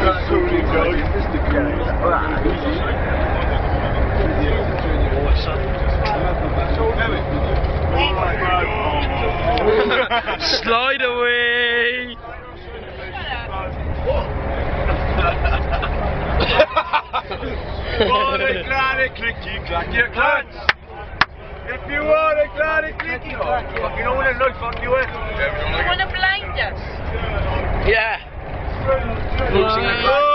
Slide away! Want a kleine klikkie, klakje, klats! If you want a kleine klikkie, fucking all that, look, fuck you, eh? You want to blind us? Yeah.